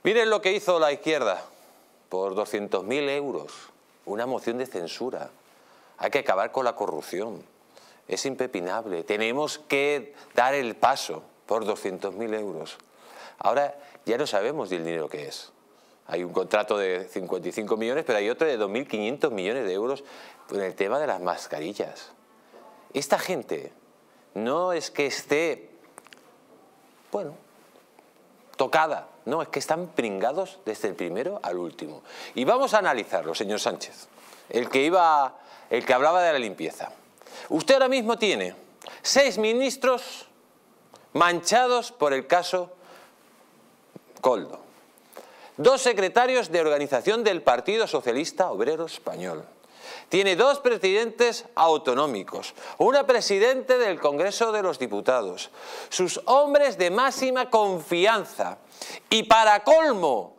Miren lo que hizo la izquierda por 200.000 euros, una moción de censura. Hay que acabar con la corrupción, es impepinable, tenemos que dar el paso por 200.000 euros. Ahora ya no sabemos del dinero que es. Hay un contrato de 55 millones, pero hay otro de 2.500 millones de euros en el tema de las mascarillas. Esta gente no es que esté, bueno, tocada, no, es que están pringados desde el primero al último. Y vamos a analizarlo, señor Sánchez, el que hablaba de la limpieza. Usted ahora mismo tiene 6 ministros manchados por el caso Koldo, 2 secretarios de organización del Partido Socialista Obrero Español, tiene 2 presidentes autonómicos, una presidente del Congreso de los Diputados, sus hombres de máxima confianza y para colmo,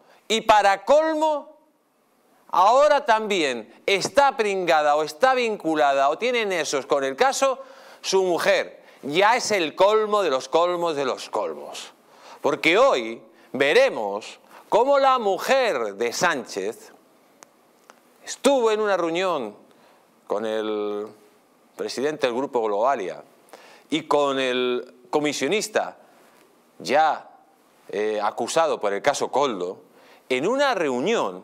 ahora también está pringada o está vinculada o tiene nexos con el caso su mujer. Ya es el colmo de los colmos de los colmos. Porque hoy veremos cómo la mujer de Sánchez estuvo en una reunión con el presidente del Grupo Globalia y con el comisionista ya acusado por el caso Koldo, en una reunión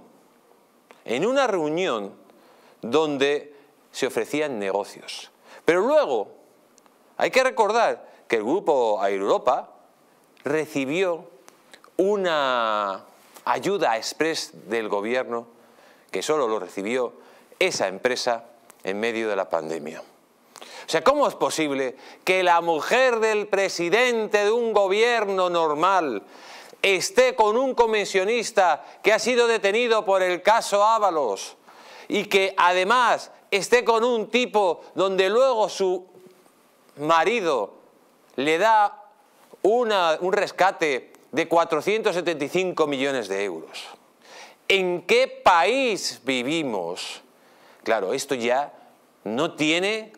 donde se ofrecían negocios. Pero luego hay que recordar que el Grupo Aeroeuropa recibió una ayuda exprés del gobierno que solo lo recibió esa empresa en medio de la pandemia. O sea, ¿cómo es posible que la mujer del presidente de un gobierno normal esté con un comisionista que ha sido detenido por el caso Ábalos y que además esté con un tipo donde luego su marido le da un rescate de 475 millones de euros? ¿En qué país vivimos? Claro, esto ya no tiene,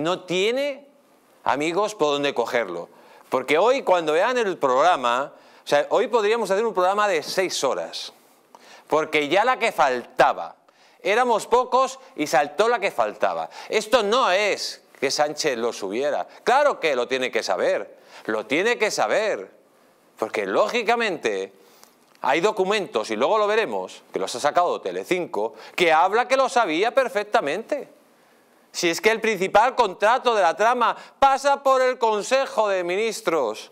amigos, por dónde cogerlo. Porque hoy, cuando vean el programa, o sea, hoy podríamos hacer un programa de 6 horas. Porque ya la que faltaba. Éramos pocos y saltó la que faltaba. Esto no es que Sánchez lo subiera. Claro que lo tiene que saber. Lo tiene que saber. Porque lógicamente hay documentos, y luego lo veremos, que los ha sacado Telecinco, que habla que lo sabía perfectamente. Si es que el principal contrato de la trama pasa por el Consejo de Ministros,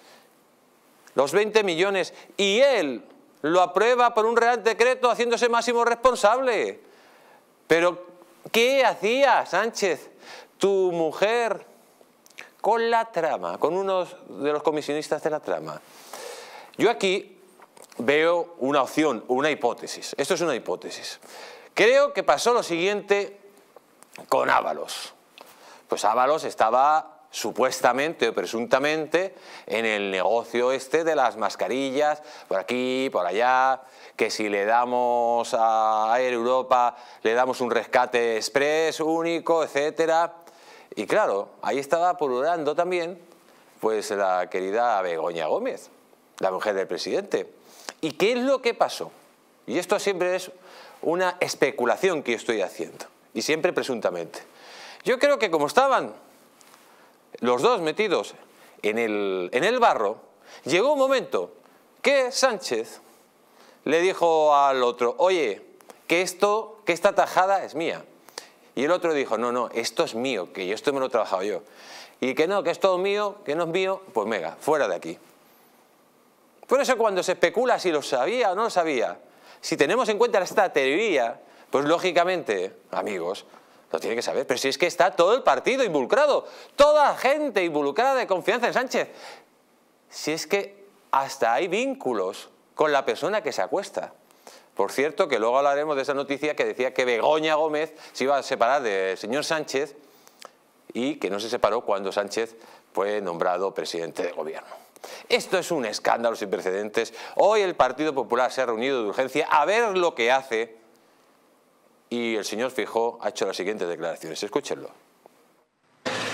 los 20 millones, y él lo aprueba por un real decreto haciéndose máximo responsable. Pero, ¿qué hacía Sánchez, tu mujer, con la trama, con uno de los comisionistas de la trama? Yo aquí veo una opción, una hipótesis. Esto es una hipótesis. Creo que pasó lo siguiente con Ábalos. Pues Ábalos estaba supuestamente o presuntamente en el negocio este de las mascarillas, por aquí, por allá, que si le damos a Air Europa, le damos un rescate express único, etcétera. Y claro, ahí estaba pululando también pues la querida Begoña Gómez, la mujer del presidente. ¿Y qué es lo que pasó? Y esto siempre es una especulación que yo estoy haciendo, y siempre presuntamente. Yo creo que como estaban los dos metidos en el barro, llegó un momento que Sánchez le dijo al otro, oye, que esta tajada es mía. Y el otro dijo, no, esto es mío, que esto me lo he trabajado yo. Y que no, que es todo mío, que no es mío, pues venga, fuera de aquí. Por eso cuando se especula si lo sabía o no lo sabía, si tenemos en cuenta esta teoría, pues lógicamente, amigos, lo tiene que saber. Pero si es que está todo el partido involucrado, toda la gente involucrada de confianza en Sánchez. Si es que hasta hay vínculos con la persona que se acuesta. Por cierto, que luego hablaremos de esa noticia que decía que Begoña Gómez se iba a separar del señor Sánchez y que no se separó cuando Sánchez fue nombrado presidente de gobierno. Esto es un escándalo sin precedentes. Hoy el Partido Popular se ha reunido de urgencia a ver lo que hace y el señor Feijóo ha hecho las siguientes declaraciones. Escúchenlo.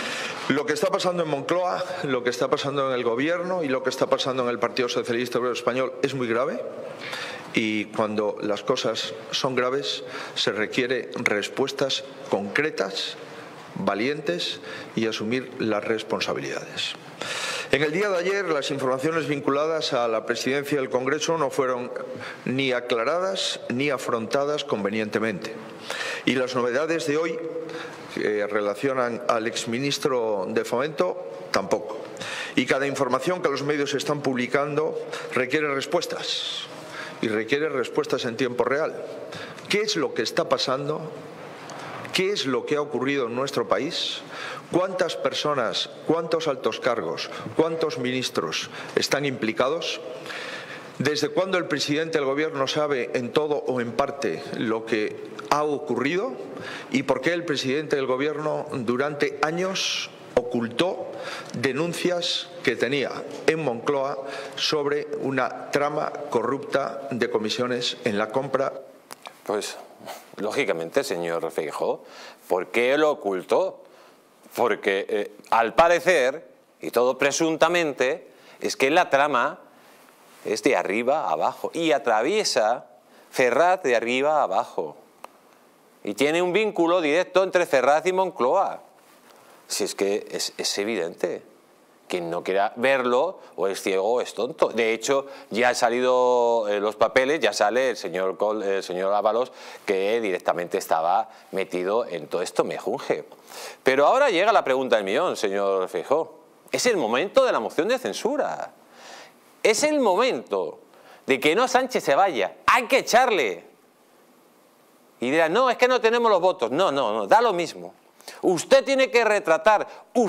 Lo que está pasando en Moncloa, lo que está pasando en el Gobierno y lo que está pasando en el Partido Socialista Obrero Español es muy grave, y cuando las cosas son graves se requiere respuestas concretas, valientes, y asumir las responsabilidades. En el día de ayer las informaciones vinculadas a la presidencia del Congreso no fueron ni aclaradas ni afrontadas convenientemente, y las novedades de hoy que relacionan al exministro de Fomento tampoco. Y cada información que los medios están publicando requiere respuestas, y requiere respuestas en tiempo real. ¿Qué es lo que está pasando? ¿Qué es lo que ha ocurrido en nuestro país? ¿Cuántas personas, cuántos altos cargos, cuántos ministros están implicados? ¿Desde cuándo el presidente del Gobierno sabe en todo o en parte lo que ha ocurrido? ¿Y por qué el presidente del Gobierno durante años ocultó denuncias que tenía en Moncloa sobre una trama corrupta de comisiones en la compra? Pues, lógicamente, señor Feijóo, ¿por qué lo ocultó? Porque, al parecer, y todo presuntamente, es que la trama es de arriba a abajo y atraviesa Ferraz de arriba a abajo. Y tiene un vínculo directo entre Ferraz y Moncloa. Si es que es evidente. Quien no quiera verlo o es ciego o es tonto. De hecho, ya han salido los papeles, ya sale el señor Ábalos, que directamente estaba metido en todo esto mejunje. Pero ahora llega la pregunta del millón, señor Feijóo. Es el momento de la moción de censura. Es el momento de que no Sánchez se vaya. Hay que echarle. Y dirán, no, es que no tenemos los votos. No, no, no, da lo mismo. Usted tiene que retratar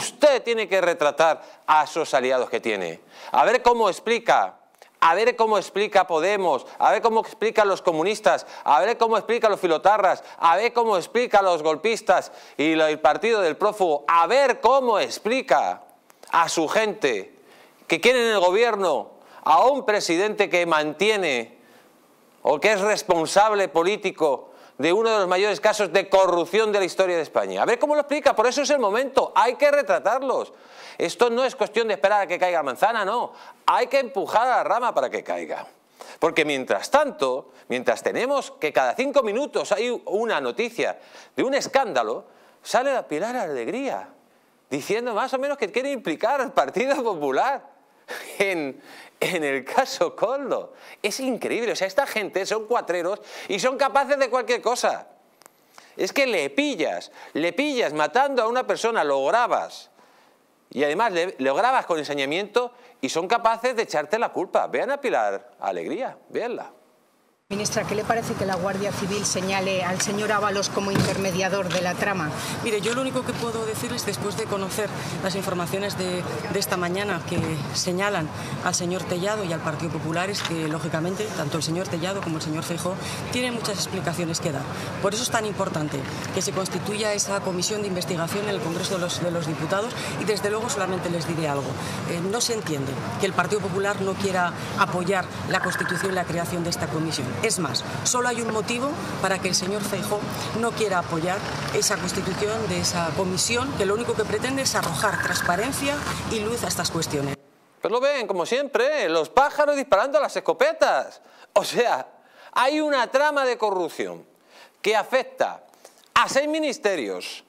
a esos aliados que tiene. A ver cómo explica Podemos, a ver cómo explican los comunistas, a ver cómo explican los filotarras, a ver cómo explican los golpistas y el partido del prófugo, a ver cómo explica a su gente que quieren en el gobierno a un presidente que mantiene o que es responsable político de uno de los mayores casos de corrupción de la historia de España. A ver cómo lo explica, por eso es el momento, hay que retratarlos. Esto no es cuestión de esperar a que caiga manzana, no. Hay que empujar a la rama para que caiga. Porque mientras tanto, mientras tenemos que cada 5 minutos hay una noticia de un escándalo, sale la Pilar Alegría diciendo más o menos que quiere implicar al Partido Popular en el caso Koldo. Es increíble, o sea, esta gente son cuatreros y son capaces de cualquier cosa. Es que le pillas matando a una persona, lo grabas y además lo grabas con ensañamiento y son capaces de echarte la culpa. Vean a Pilar Alegría, véanla. Ministra, ¿qué le parece que la Guardia Civil señale al señor Ábalos como intermediador de la trama? Mire, yo lo único que puedo decirles, después de conocer las informaciones de esta mañana que señalan al señor Tellado y al Partido Popular, es que, lógicamente, tanto el señor Tellado como el señor Feijóo tienen muchas explicaciones que dar. Por eso es tan importante que se constituya esa comisión de investigación en el Congreso de los Diputados y, desde luego, solamente les diré algo. No se entiende que el Partido Popular no quiera apoyar la constitución y la creación de esta comisión. Es más, solo hay un motivo para que el señor Feijóo no quiera apoyar esa constitución de esa comisión, que lo único que pretende es arrojar transparencia y luz a estas cuestiones. Pues lo ven, como siempre, los pájaros disparando a las escopetas. O sea, hay una trama de corrupción que afecta a 6 ministerios,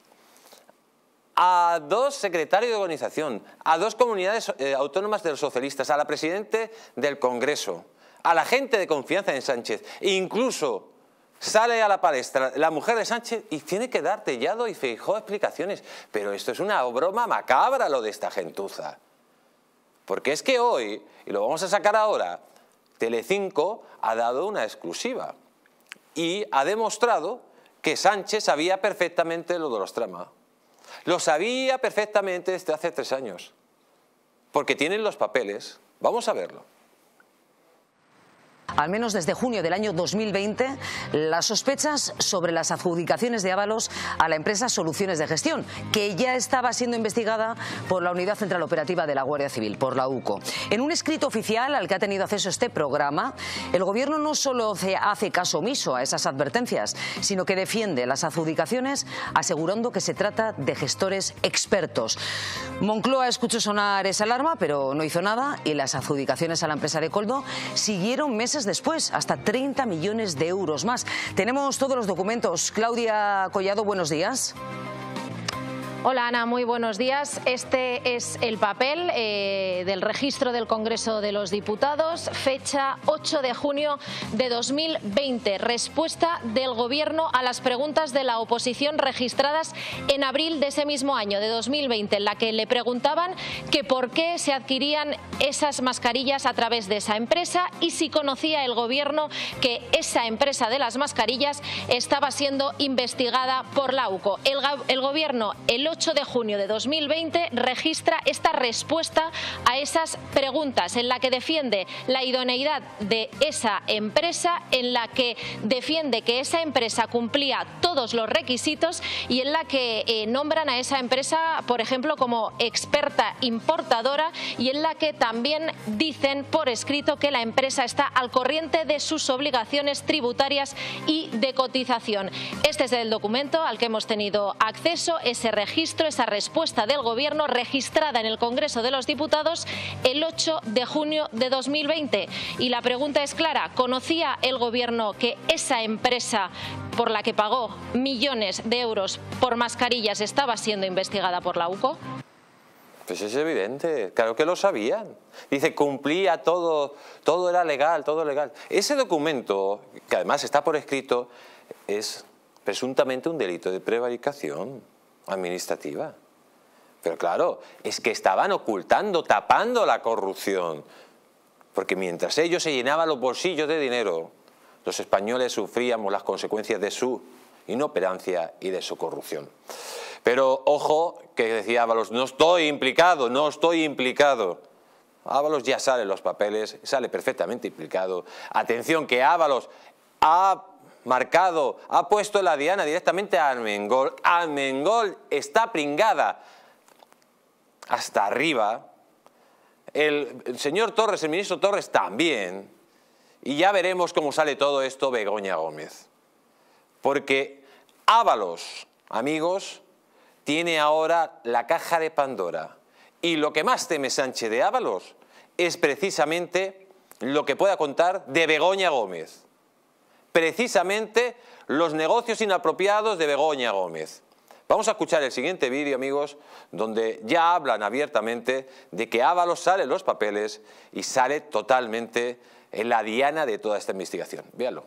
a 2 secretarios de organización, a 2 comunidades autónomas de los socialistas, a la presidenta del Congreso, a la gente de confianza en Sánchez. E incluso sale a la palestra la mujer de Sánchez y tiene que dar Tellado y Feijóo explicaciones. Pero esto es una broma macabra, lo de esta gentuza. Porque es que hoy, y lo vamos a sacar ahora, Telecinco ha dado una exclusiva y ha demostrado que Sánchez sabía perfectamente lo de los tramas. Lo sabía perfectamente desde hace 3 años. Porque tienen los papeles. Vamos a verlo. al menos desde junio del año 2020, las sospechas sobre las adjudicaciones de Ábalos a la empresa Soluciones de Gestión, que ya estaba siendo investigada por la Unidad Central Operativa de la Guardia Civil, por la UCO. En un escrito oficial al que ha tenido acceso este programa, el Gobierno no solo hace caso omiso a esas advertencias, sino que defiende las adjudicaciones asegurando que se trata de gestores expertos. Moncloa escuchó sonar esa alarma, pero no hizo nada, y las adjudicaciones a la empresa de Koldo siguieron meses después, hasta 30 millones de euros más. Tenemos todos los documentos. Claudia Collado, buenos días. Hola Ana, muy buenos días. Este es el papel del registro del Congreso de los Diputados, fecha 8 de junio de 2020. Respuesta del Gobierno a las preguntas de la oposición registradas en abril de ese mismo año, de 2020, en la que le preguntaban que por qué se adquirían esas mascarillas a través de esa empresa y si conocía el Gobierno que esa empresa de las mascarillas estaba siendo investigada por la UCO. El Gobierno, el 8 de junio de 2020, registra esta respuesta a esas preguntas, en la que defiende la idoneidad de esa empresa, en la que defiende que esa empresa cumplía todos los requisitos y en la que nombran a esa empresa, por ejemplo, como experta importadora, y en la que también dicen por escrito que la empresa está al corriente de sus obligaciones tributarias y de cotización. Este es el documento al que hemos tenido acceso, ese registro, esa respuesta del Gobierno registrada en el Congreso de los Diputados el 8 de junio de 2020. Y la pregunta es clara: ¿conocía el Gobierno que esa empresa por la que pagó millones de euros por mascarillas estaba siendo investigada por la UCO? Pues es evidente, claro que lo sabían. Dice, cumplía todo, todo era legal, todo legal. Ese documento, que además está por escrito, es presuntamente un delito de prevaricación administrativa. Pero claro, es que estaban ocultando, tapando la corrupción. Porque mientras ellos se llenaban los bolsillos de dinero, los españoles sufríamos las consecuencias de su inoperancia y de su corrupción. Pero ojo, que decía Ábalos, no estoy implicado, no estoy implicado. Ábalos ya sale en los papeles, sale perfectamente implicado. Atención, que Ábalos ha marcado, ha puesto la diana directamente a Armengol. Armengol está pringada hasta arriba. El señor Torres, el ministro Torres también. Y ya veremos cómo sale todo esto Begoña Gómez. Porque Ábalos, amigos, tiene ahora la caja de Pandora. Y lo que más teme Sánchez de Ábalos es precisamente lo que pueda contar de Begoña Gómez. Precisamente los negocios inapropiados de Begoña Gómez. Vamos a escuchar el siguiente vídeo, amigos, donde ya hablan abiertamente de que Ábalos sale en los papeles y sale totalmente en la diana de toda esta investigación. Véanlo.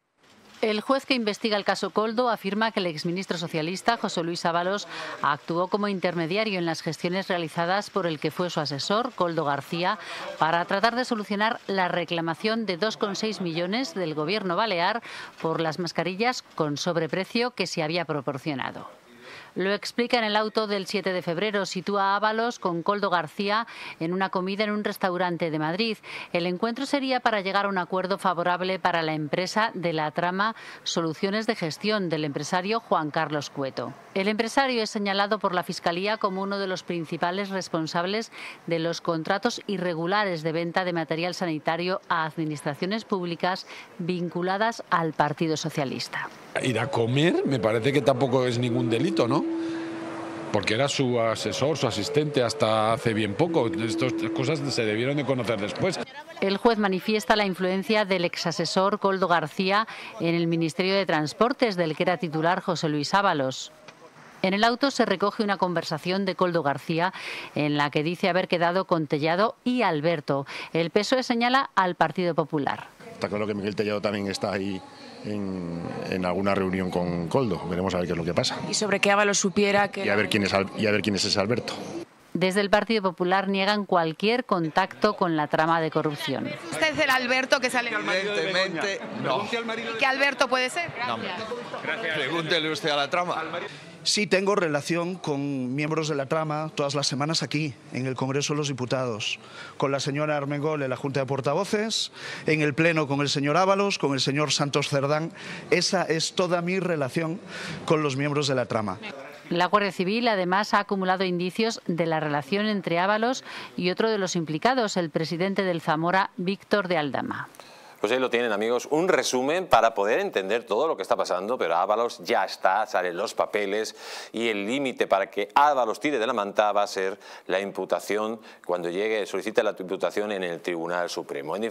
El juez que investiga el caso Koldo afirma que el exministro socialista José Luis Ábalos actuó como intermediario en las gestiones realizadas por el que fue su asesor, Koldo García, para tratar de solucionar la reclamación de 2,6 millones del gobierno balear por las mascarillas con sobreprecio que se había proporcionado. Lo explica en el auto del 7 de febrero. Sitúa a Ábalos con Koldo García en una comida en un restaurante de Madrid. El encuentro sería para llegar a un acuerdo favorable para la empresa de la trama Soluciones de Gestión del empresario Juan Carlos Cueto. El empresario es señalado por la Fiscalía como uno de los principales responsables de los contratos irregulares de venta de material sanitario a administraciones públicas vinculadas al Partido Socialista. Ir a comer me parece que tampoco es ningún delito, ¿no? Porque era su asesor, su asistente hasta hace bien poco. Estas cosas se debieron de conocer después. El juez manifiesta la influencia del exasesor Koldo García en el Ministerio de Transportes, del que era titular José Luis Ábalos. En el auto se recoge una conversación de Koldo García en la que dice haber quedado con Tellado y Alberto. El PSOE señala al Partido Popular. Está claro que Miguel Tellado también está ahí en alguna reunión con Koldo. Veremos a ver qué es lo que pasa. Y sobre que Ábalos supiera que... Y a ver quién es ese Alberto. Desde el Partido Popular niegan cualquier contacto con la trama de corrupción. ¿Este es el Alberto que sale? Evidentemente, no. ¿Qué Alberto puede ser? No. Pregúntele usted a la trama. Sí tengo relación con miembros de la trama todas las semanas aquí, en el Congreso de los Diputados, con la señora Armengol en la Junta de Portavoces, en el Pleno con el señor Ábalos, con el señor Santos Cerdán. Esa es toda mi relación con los miembros de la trama. La Guardia Civil además ha acumulado indicios de la relación entre Ábalos y otro de los implicados, el presidente del Zamora, Víctor de Aldama. Pues ahí lo tienen, amigos, un resumen para poder entender todo lo que está pasando, pero Ábalos ya está, salen los papeles y el límite para que Ábalos tire de la manta va a ser la imputación cuando llegue, solicite la imputación en el Tribunal Supremo.